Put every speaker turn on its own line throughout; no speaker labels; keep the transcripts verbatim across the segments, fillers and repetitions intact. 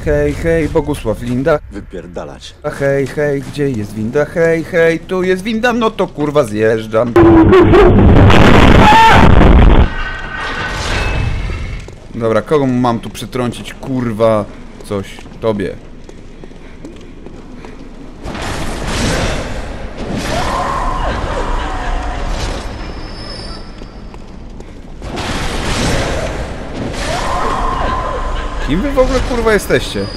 Hej, hej, Bogusław, Linda.
Wypierdalać.
A hej, hej, gdzie jest winda? Hej, hej, tu jest winda, no to kurwa zjeżdżam. Dobra, kogo mam tu przytrącić, kurwa, coś, tobie. Kim wy w ogóle, kurwa, jesteście?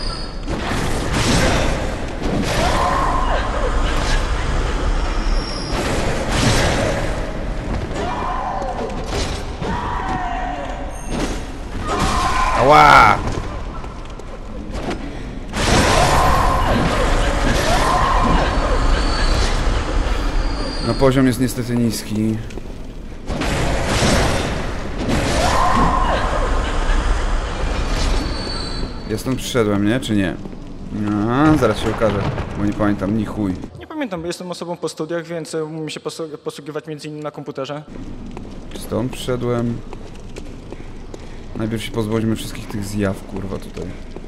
Ała! No poziom jest niestety niski. Ja stąd przyszedłem, nie? Czy nie? Aha, zaraz się okaże, bo nie pamiętam, ni chuj.
Nie pamiętam, bo jestem osobą po studiach, więc umiem się posłu posługiwać między innymi na komputerze.
Stąd przyszedłem. Najpierw się pozbądźmy wszystkich tych zjaw, kurwa, tutaj.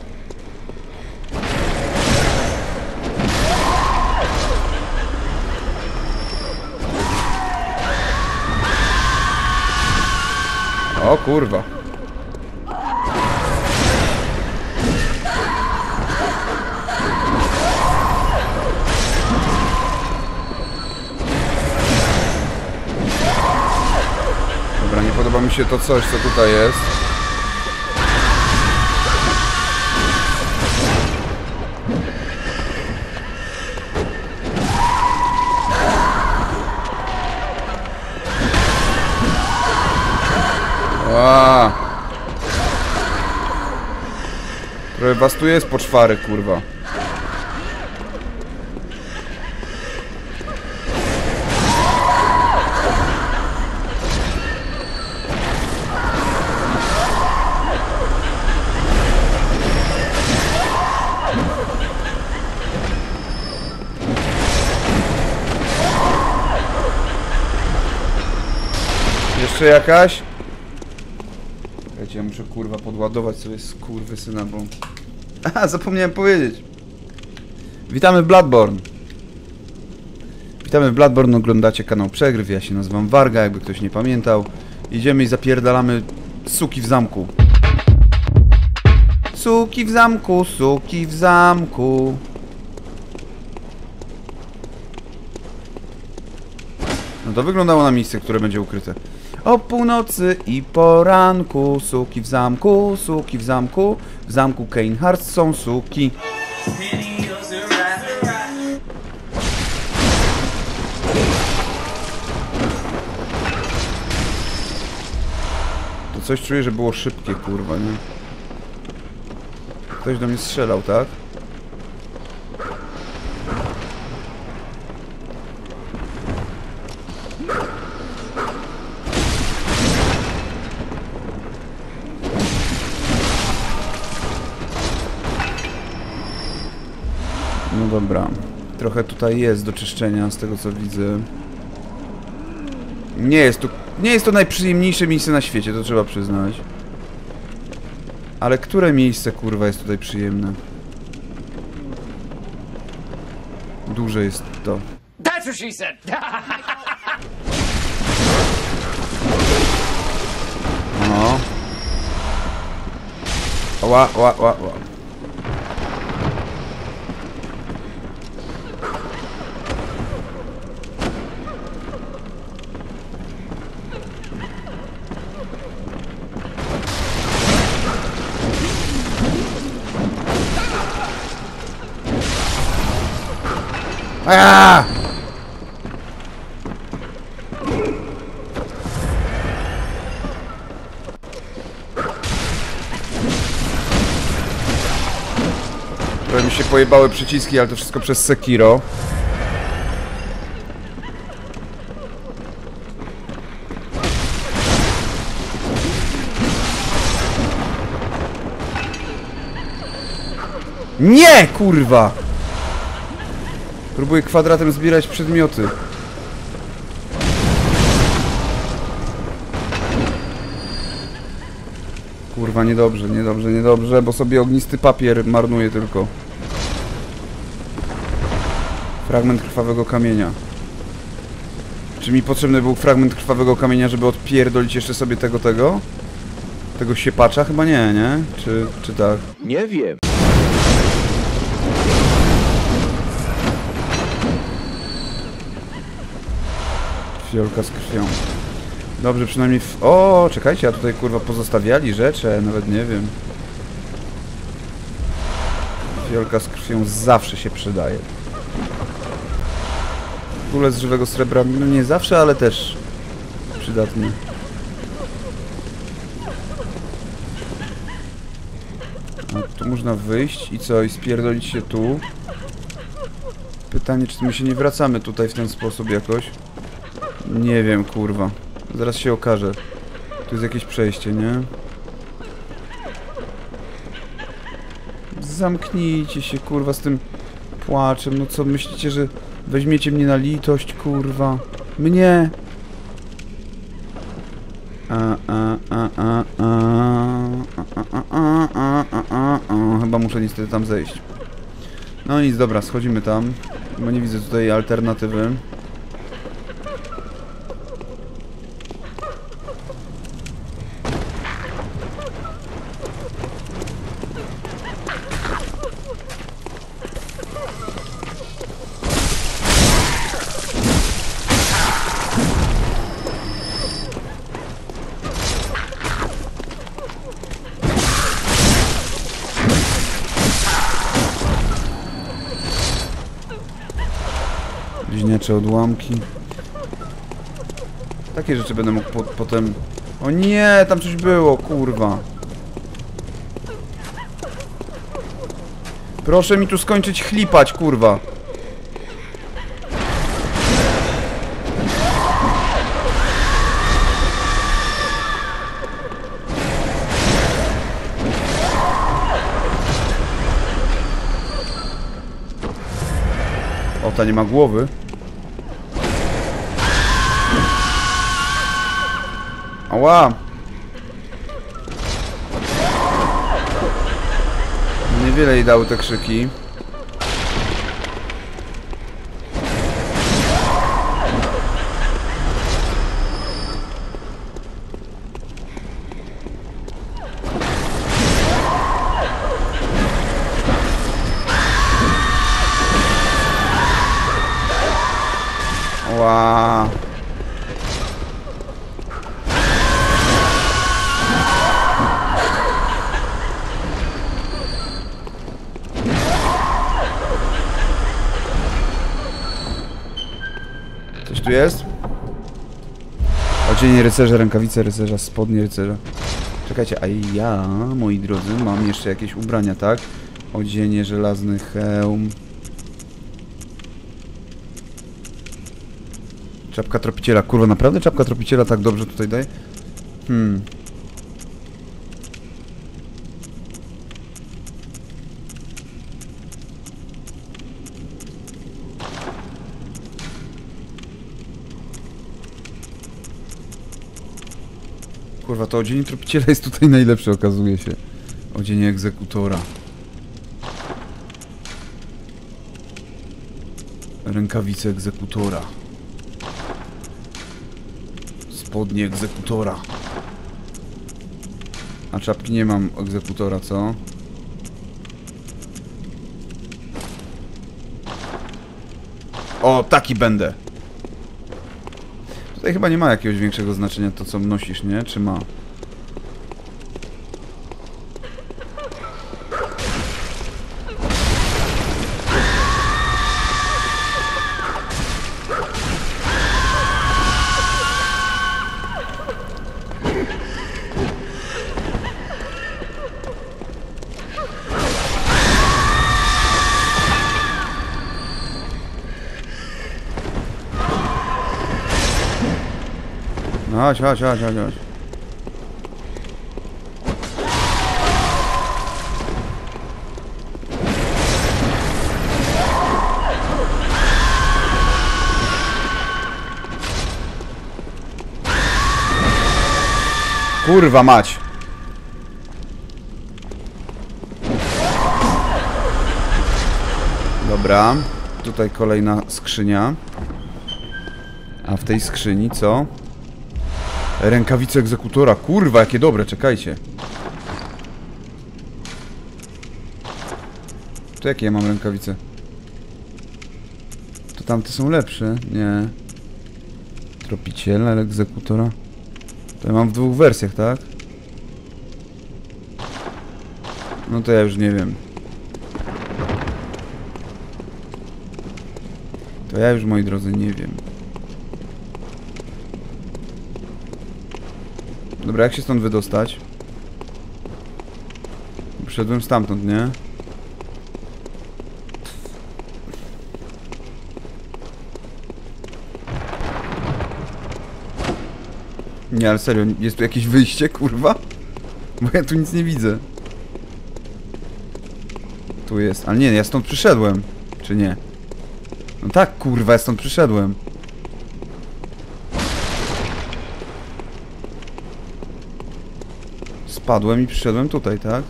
O kurwa. Dobra, nie podoba mi się to coś, co tutaj jest. Ła. Trochę was tu jest po czwary, kurwa. Jeszcze jakaś? Słuchajcie, ja muszę kurwa podładować sobie skurwysyna, bo... Aha, zapomniałem powiedzieć. Witamy w Bloodborne. Witamy w Bloodborne, oglądacie kanał Przegryw, ja się nazywam Warga, jakby ktoś nie pamiętał. Idziemy i zapierdalamy suki w zamku. Suki w zamku, suki w zamku. No to wyglądało na miejsce, które będzie ukryte. O północy i poranku, suki w zamku, suki w zamku. W zamku Keinhardt są suki. To coś czuję, że było szybkie, kurwa, nie? Ktoś do mnie strzelał, tak? No dobra, trochę tutaj jest do czyszczenia z tego co widzę. Nie jest to, nie jest to najprzyjemniejsze miejsce na świecie, to trzeba przyznać. Ale które miejsce kurwa jest tutaj przyjemne? Duże jest to.
That's what she said.
No. Ła, ła, ła, ła. Aaaa! Trochę mi się pojebały przyciski, ale to wszystko przez Sekiro. Nie, kurwa! Próbuję kwadratem zbierać przedmioty. Kurwa, niedobrze, niedobrze, niedobrze, bo sobie ognisty papier marnuje tylko. Fragment krwawego kamienia. Czy mi potrzebny był fragment krwawego kamienia, żeby odpierdolić jeszcze sobie tego, tego? Tego siepacza? Chyba nie, nie? Czy, czy tak?
Nie wiem.
Fiolka z krwią. Dobrze, przynajmniej w... O, czekajcie, a tutaj kurwa pozostawiali rzeczy, a nawet nie wiem. Fiolka z krwią zawsze się przydaje. Kule z żywego srebra, no nie zawsze, ale też przydatne. No, tu można wyjść i co? I spierdolić się tu. Pytanie, czy my się nie wracamy tutaj w ten sposób jakoś? Nie wiem, kurwa. Zaraz się okaże. Tu jest jakieś przejście, nie? Zamknijcie się, kurwa, z tym płaczem. No co, myślicie, że weźmiecie mnie na litość, kurwa? Mnie! A, a, a, a, a, a, a, a, a, a, a, a. Chyba muszę niestety tam zejść. No nic, dobra, schodzimy tam. Bo nie widzę tutaj alternatywy. Bliźniacze odłamki. Takie rzeczy będę mógł po potem... O nie, tam coś było, kurwa. Proszę mi tu skończyć chlipać, kurwa. O, ta nie ma głowy. Ała! Niewiele jej dały te krzyki. Ła! Coś tu jest? Odzienie rycerza, rękawice rycerza, spodnie rycerza. Czekajcie, a ja, moi drodzy, mam jeszcze jakieś ubrania, tak? Odzienie, żelazny hełm. Czapka tropiciela. Kurwa, naprawdę czapka tropiciela tak dobrze tutaj daje? Hmm. Kurwa, to odzienie tropiciela jest tutaj najlepsze, okazuje się. Odzienie egzekutora. Rękawice egzekutora. Spodnie egzekutora. A czapki nie mam egzekutora, co? O, taki będę. Tutaj chyba nie ma jakiegoś większego znaczenia to, co nosisz, nie? Czy ma? No chodź, chodź, chodź, chodź, chodź. Kurwa mać. Dobra. Tutaj kolejna skrzynia. A w tej skrzyni co? Rękawice egzekutora. Kurwa, jakie dobre, czekajcie. To jakie ja mam rękawice? To tamte są lepsze? Nie. Tropiciela, egzekutora. To ja mam w dwóch wersjach, tak? No to ja już nie wiem. To ja już, moi drodzy, nie wiem. Dobra, jak się stąd wydostać? Przyszedłem stamtąd, nie? Nie, ale serio, jest tu jakieś wyjście, kurwa? Bo ja tu nic nie widzę. Tu jest, ale nie, ja stąd przyszedłem. Czy nie? No tak, kurwa, ja stąd przyszedłem. Spadłem i przyszedłem tutaj, tak?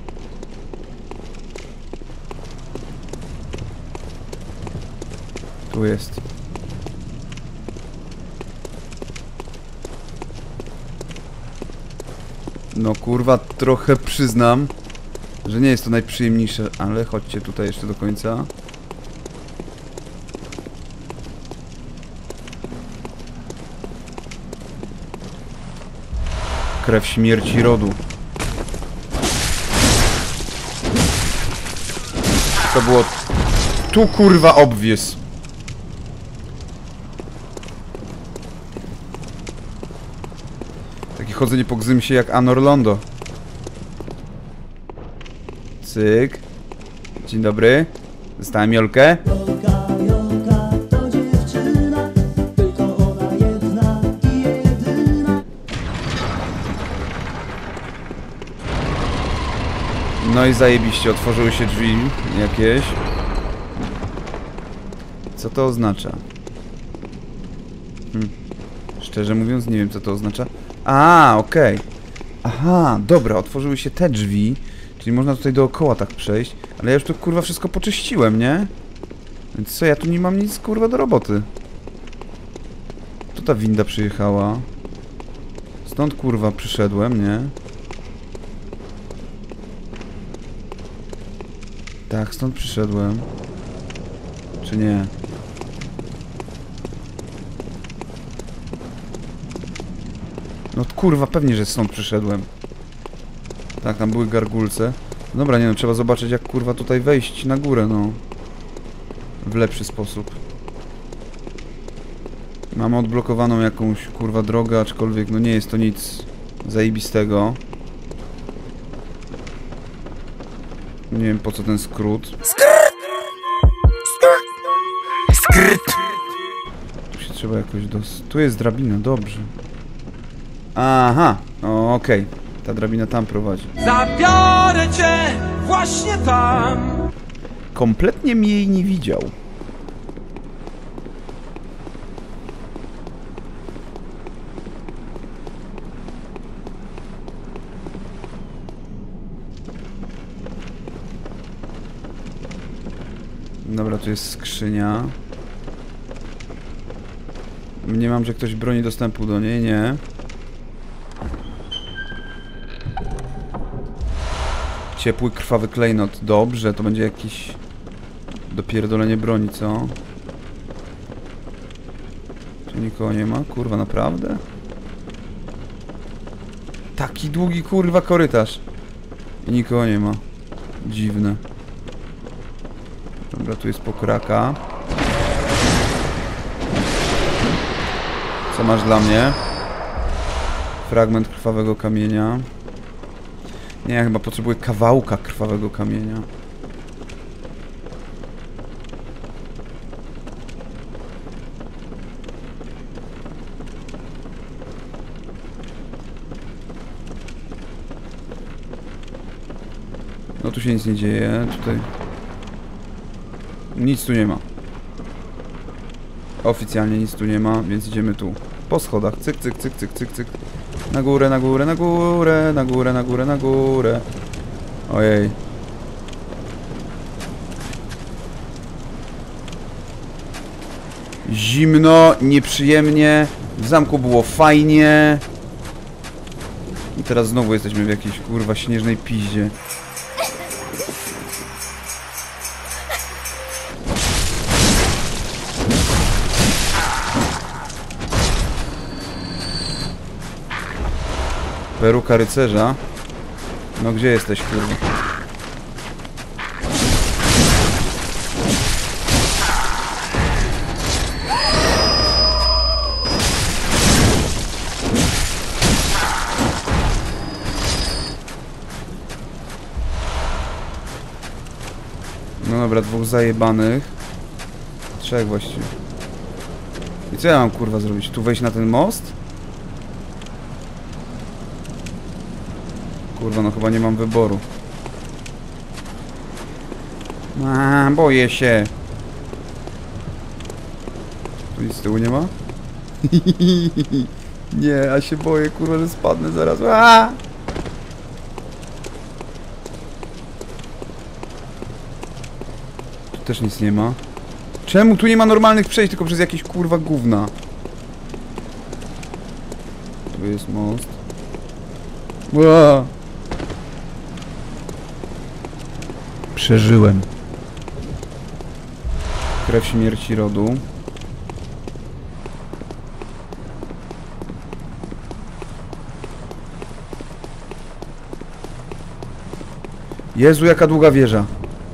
Tu jest. No kurwa, trochę przyznam, że nie jest to najprzyjemniejsze, ale chodźcie tutaj jeszcze do końca. Krew śmierci rodu. To było... Tu kurwa obwies. Takie chodzenie po Gzymsie jak Anor Londo. Cyk. Dzień dobry. Dostałem Jolkę. No i zajebiście, otworzyły się drzwi jakieś. Co to oznacza? Hm. Szczerze mówiąc, nie wiem, co to oznacza. A, okej. Okay. Aha, dobra, otworzyły się te drzwi. Czyli można tutaj dookoła tak przejść. Ale ja już tu kurwa wszystko poczyściłem, nie? Więc co, ja tu nie mam nic kurwa do roboty. Tu ta winda przyjechała. Stąd kurwa przyszedłem, nie? Tak, stąd przyszedłem. Czy nie? No kurwa, pewnie, że stąd przyszedłem. Tak, tam były gargulce. Dobra, nie no, trzeba zobaczyć, jak kurwa tutaj wejść na górę, no. W lepszy sposób. Mamy odblokowaną jakąś kurwa drogę, aczkolwiek no nie jest to nic zajebistego. Nie wiem, po co ten skrót. Skryt! Skryt! Skryt! Tu się trzeba jakoś dos... Tu jest drabina, dobrze. Aha, o, okej. Okay. Ta drabina tam prowadzi. Zabiorę cię właśnie tam. Kompletnie mnie jej nie widział. Dobra, tu jest skrzynia. Nie mam, że ktoś broni dostępu do niej, nie. Ciepły, krwawy klejnot. Dobrze, to będzie jakiś dopierdolenie broni, co? Czy nikogo nie ma? Kurwa, naprawdę? Taki długi, kurwa, korytarz. I nikogo nie ma. Dziwne. Dobra, tu jest pokraka. Co masz dla mnie? Fragment krwawego kamienia. Nie, ja chyba potrzebuję kawałka krwawego kamienia. No tu się nic nie dzieje, tutaj... Nic tu nie ma. Oficjalnie nic tu nie ma, więc idziemy tu. Po schodach, cyk, cyk, cyk, cyk, cyk, cyk. Na górę, na górę, na górę, na górę, na górę, na górę. Ojej. zimno, nieprzyjemnie. W zamku było fajnie. I teraz znowu jesteśmy w jakiejś kurwa śnieżnej piździe. Peruka rycerza. No gdzie jesteś, kurwa? No dobra, dwóch zajebanych. Trzech właściwie. I co ja mam kurwa zrobić? Tu wejść na ten most? Kurwa, no chyba nie mam wyboru. A, boję się. Tu nic z tyłu nie ma? Nie, a się boję, kurwa, że spadnę zaraz. A! Tu też nic nie ma. Czemu tu nie ma normalnych przejść, tylko przez jakieś kurwa gówna? Tu jest most. Ła! Przeżyłem. Krew śmierci rodu. Jezu, jaka długa wieża.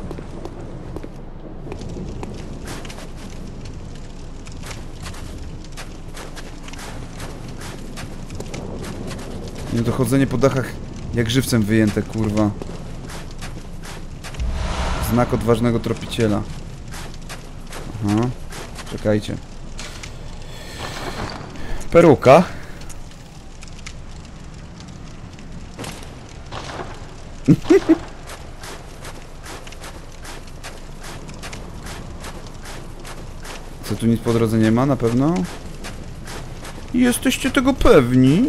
Nie, to chodzenie po dachach jak żywcem wyjęte, kurwa. Znak odważnego tropiciela. Aha. Czekajcie. Peruka. Co, tu nic po drodze nie ma, na pewno? Jesteście tego pewni?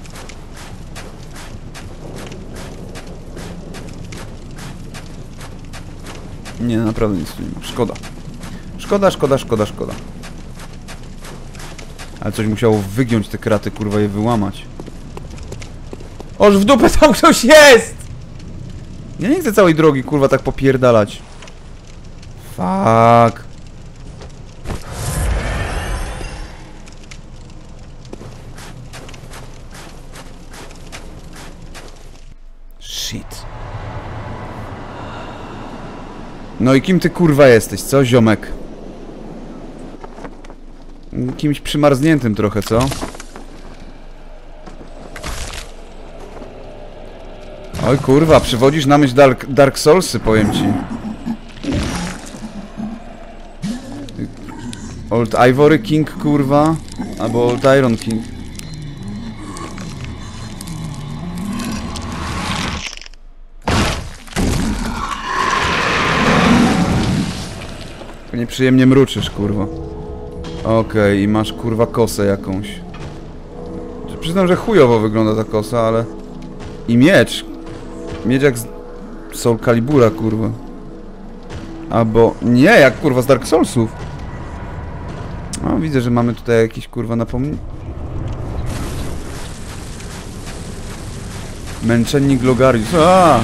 Nie, naprawdę nic tu nie ma. Szkoda. Szkoda, szkoda, szkoda, szkoda. Ale coś musiało wygiąć te kraty, kurwa, je wyłamać. Oż w dupę tam ktoś jest! Ja nie chcę całej drogi, kurwa, tak popierdalać. Fuck. Shit. No i kim ty kurwa jesteś, co, ziomek? Kimś przymarzniętym trochę, co? Oj kurwa, przywodzisz na myśl Dark, Dark Soulsy, powiem ci. Old Ivory King, kurwa. Albo Old Iron King. Nieprzyjemnie mruczysz, kurwa. Okej, okay, i masz kurwa kosę jakąś. Przyznam, że chujowo wygląda ta kosa, ale... I miecz. Miecz jak z Soul Calibura, kurwa. Albo... Nie, jak kurwa z Dark Soulsów. O, widzę, że mamy tutaj jakieś kurwa napomnienie. Męczennik Logarius. Aaa!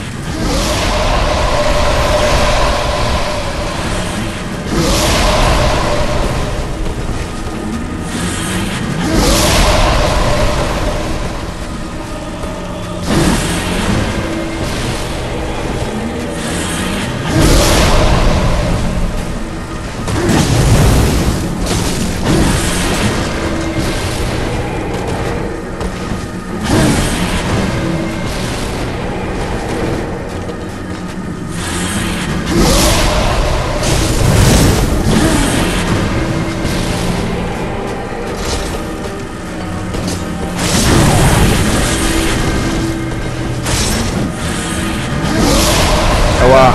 Ała.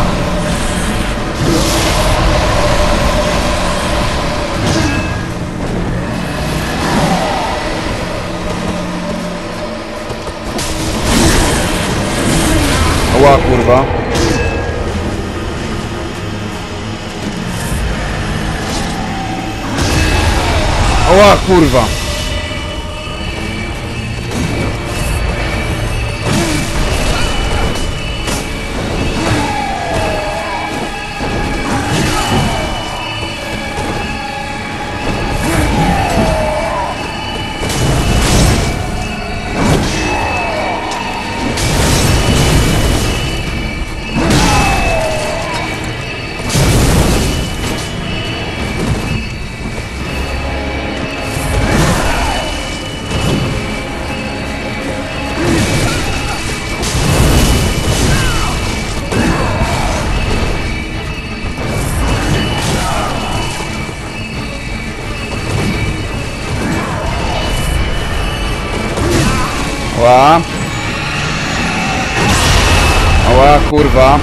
Ała, kurwa. Oła, kurwa! Ała. Ała, kurwa.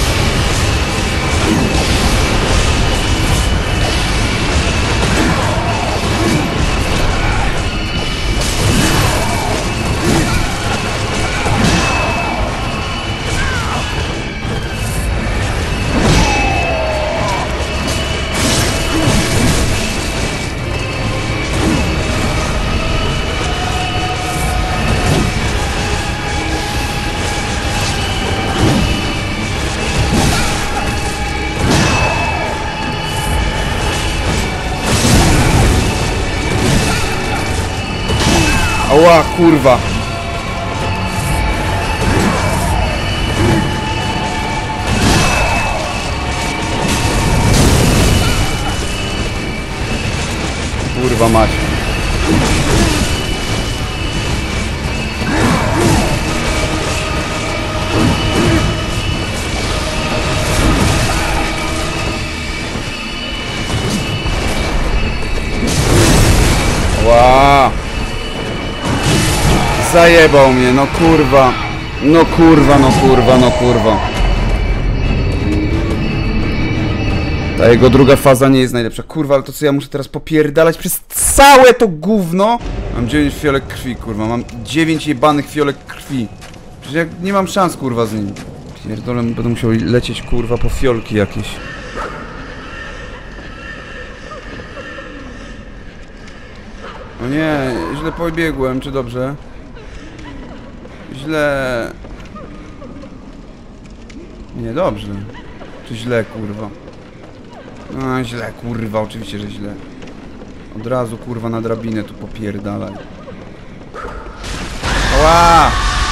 Ała, kurwa. Kurwa mać. Ła. Zajebał mnie, no kurwa. No kurwa, no kurwa, no kurwa. Ta jego druga faza nie jest najlepsza. Kurwa, ale to co ja muszę teraz popierdalać przez całe to gówno? Mam dziewięć fiolek krwi, kurwa. Mam dziewięć jebanych fiolek krwi. Przecież ja nie mam szans, kurwa, z nim. Pierdolę, będę musiał lecieć, kurwa, po fiolki jakieś. No nie, źle pobiegłem, czy dobrze? Źle... Nie, dobrze. Czy źle, kurwa? No, źle, kurwa, oczywiście, że źle. Od razu, kurwa, na drabinę tu popierdalaj. Ała!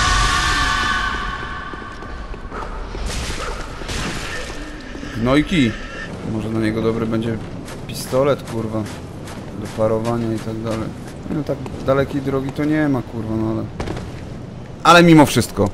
Gnojki. Może na niego dobry będzie pistolet, kurwa. Do parowania i tak dalej. No tak dalekiej drogi to nie ma, kurwa, no ale... Ale mimo wszystko.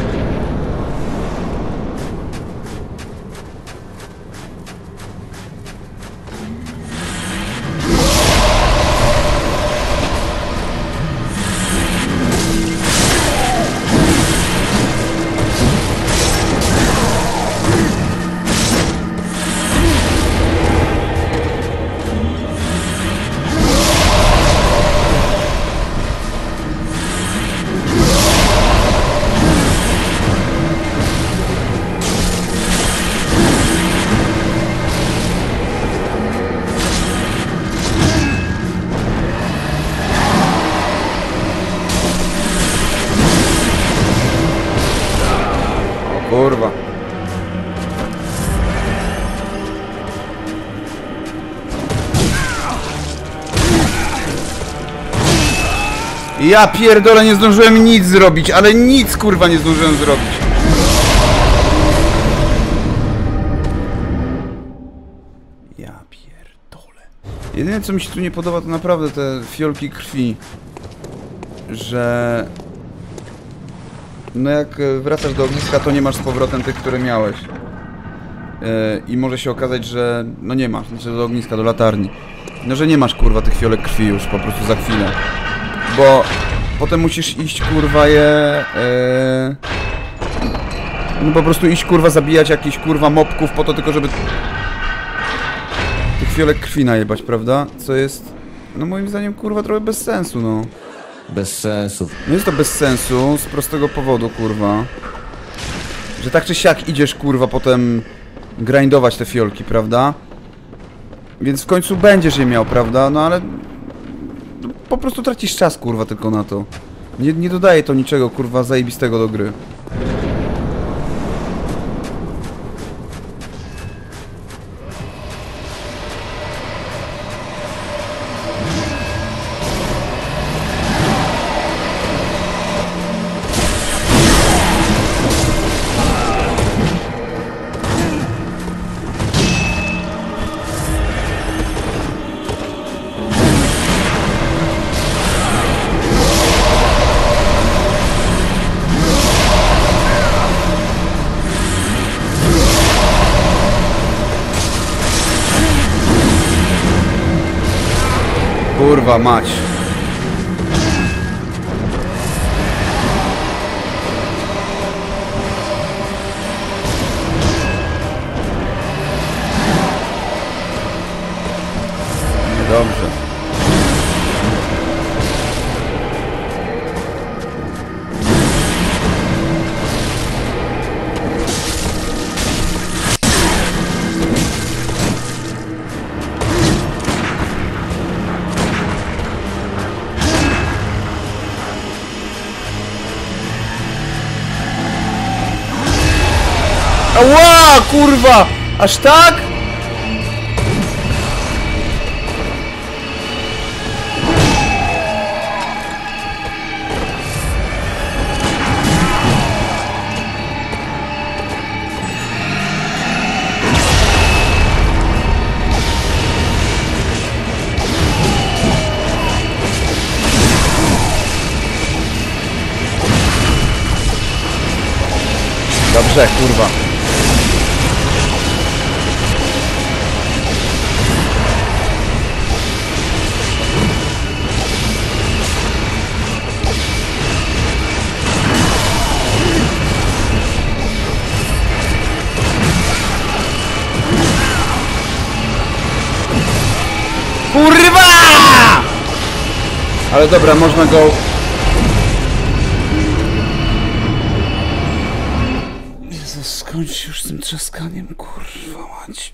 Kurwa. Ja pierdolę, nie zdążyłem nic zrobić, ale nic, kurwa, nie zdążyłem zrobić. Ja pierdolę. Jedyne, co mi się tu nie podoba, to naprawdę te fiolki krwi. Że... No jak wracasz do ogniska, to nie masz z powrotem tych, które miałeś. Yy, I może się okazać, że... No nie masz, znaczy do ogniska, do latarni. No że nie masz, kurwa, tych fiolek krwi już po prostu za chwilę. Bo potem musisz iść, kurwa, je... Yy, no po prostu iść, kurwa, zabijać jakichś, kurwa, mopków po to tylko, żeby... tych fiolek krwi najebać, prawda? Co jest... No moim zdaniem, kurwa, trochę bez sensu, no.
Bez sensu.
No jest to bez sensu, z prostego powodu, kurwa. Że tak czy siak idziesz, kurwa, potem grindować te fiolki, prawda? Więc w końcu będziesz je miał, prawda? No ale... po prostu tracisz czas, kurwa, tylko na to. Nie, nie dodaje to niczego, kurwa, zajebistego do gry. Kurwa mać. Dobrze. Ała, kurwa! Aż tak? Dobrze, kurwa. Kurwa! Ale dobra, można go... Jezus, skończ już z tym trzaskaniem, kurwa mać.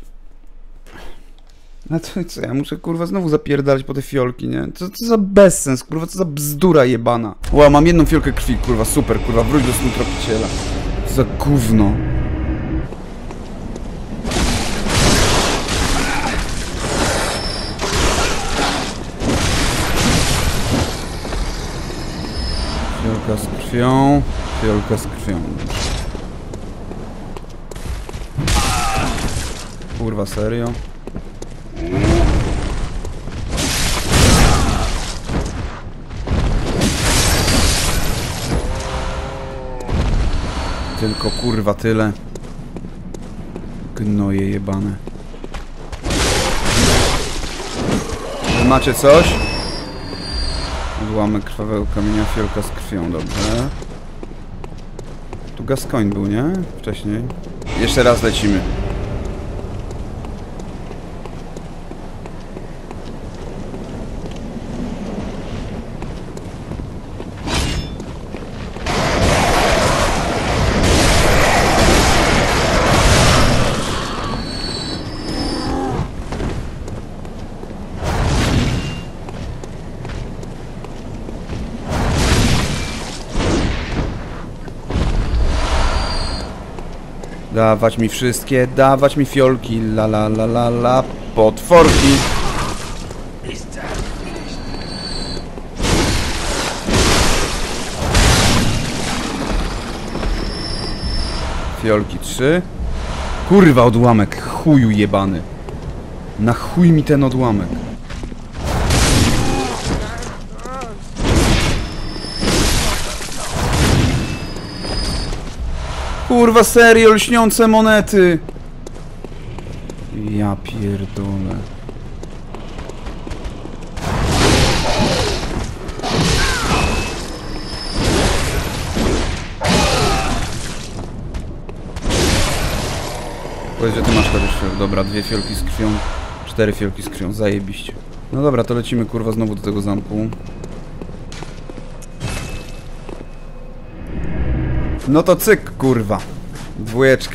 No to co, ja muszę kurwa znowu zapierdalać po te fiolki, nie? Co to za bezsens, kurwa, co za bzdura jebana. Ła, mam jedną fiolkę krwi, kurwa, super, kurwa, wróć do snu tropiciela. Co za gówno. Fiolka z krwią, fiolka z krwią. Kurwa, serio? Tylko kurwa tyle. Gnoje jebane. Wy macie coś? Odłamek krwawego kamienia, fiolka z krwią, dobrze. Tu Gascoigne był, nie? Wcześniej. Jeszcze raz lecimy. Dawać mi wszystkie, dawać mi fiolki, la la la la la, potworki. Fiolki trzy. Kurwa, odłamek, chuju jebany. Na chuj mi ten odłamek. Kurwa, serio, lśniące monety. Ja pierdolę. Powiedz, że ty masz chociaż... Dobra, dwie fiolki z krwią, cztery fiolki z krwią, zajebiście. No dobra, to lecimy kurwa znowu do tego zamku. No to cyk, kurwa. Dwójeczka.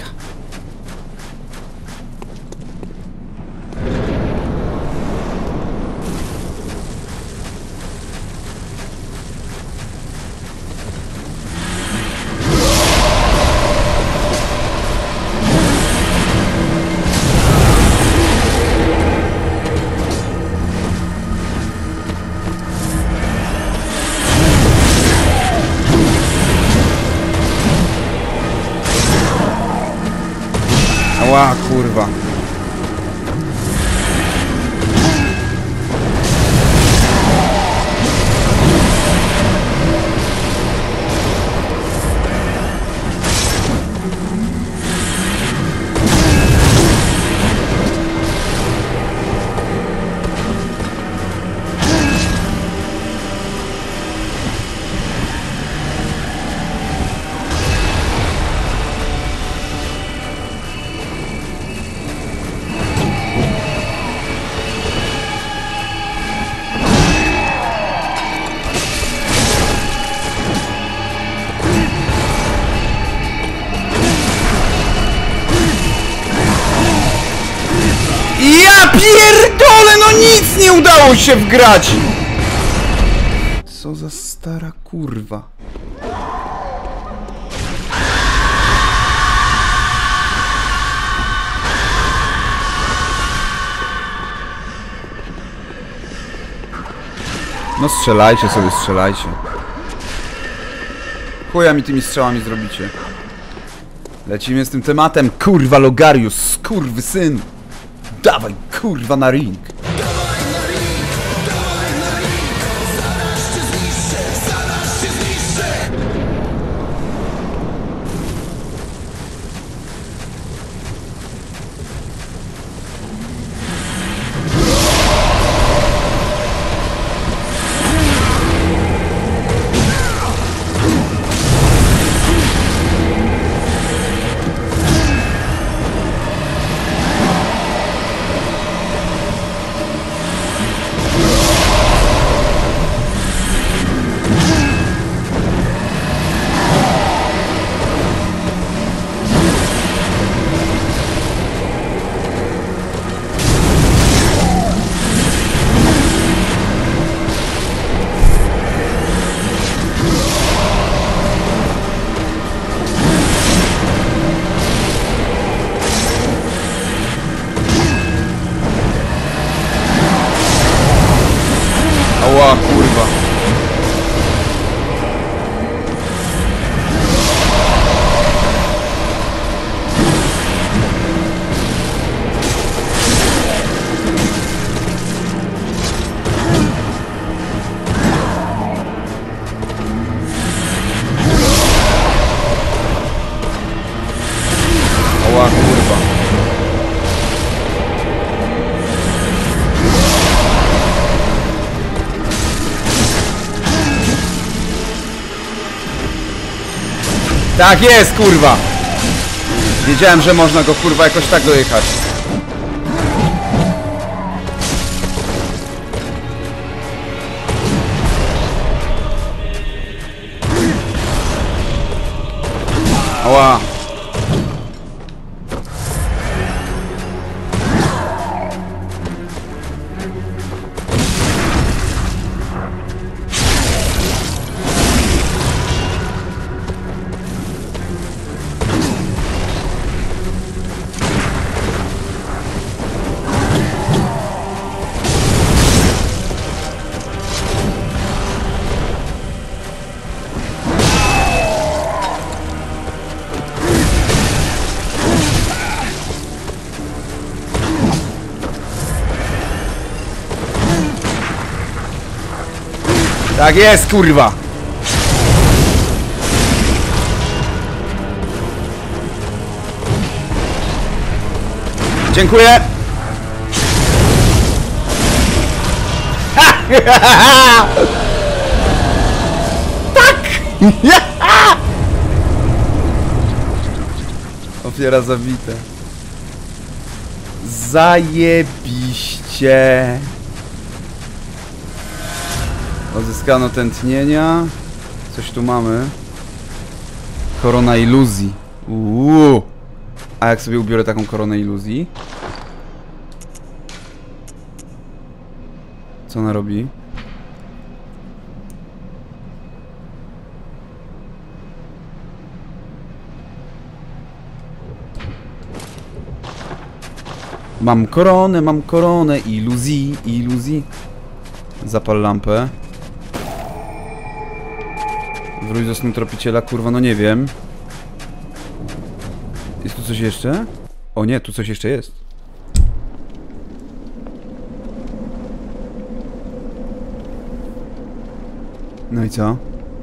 Ała, kurwa. Ja pierdolę, no nic nie udało się wgrać! Co za stara kurwa. No strzelajcie sobie, strzelajcie. Chuja mi tymi strzałami zrobicie. Lecimy z tym tematem, kurwa Logarius, skurwy syn. Dawaj, kurwa, na ring! Ała, kurwa. Ała, kurwa. Tak jest, kurwa! Wiedziałem, że można go, kurwa, jakoś tak dojechać. Ała! Tak jest, kurwa! Dziękuję! Tak! Ofiara zabita. Zajebiście! Odzyskano tętnienia. Coś tu mamy. Korona iluzji. Uuu. A jak sobie ubiorę taką koronę iluzji? Co ona robi? Mam koronę, mam koronę iluzji, iluzji. Zapal lampę. Wróć do snu tropiciela, kurwa, no nie wiem. Jest tu coś jeszcze? O nie, tu coś jeszcze jest. No i co?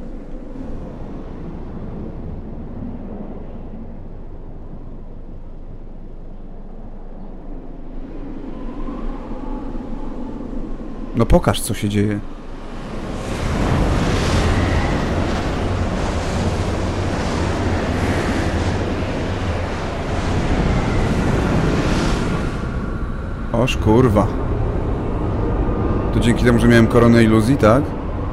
No pokaż, co się dzieje. Oż kurwa. To dzięki temu, że miałem koronę iluzji, tak?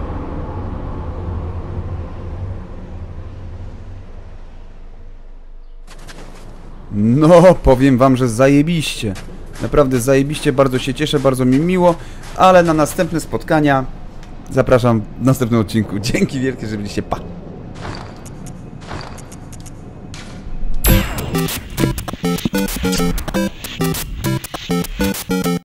No, powiem wam, że zajebiście. Naprawdę zajebiście, bardzo się cieszę, bardzo mi miło, ale na następne spotkania zapraszam w następnym odcinku. Dzięki wielkie, że byliście, pa!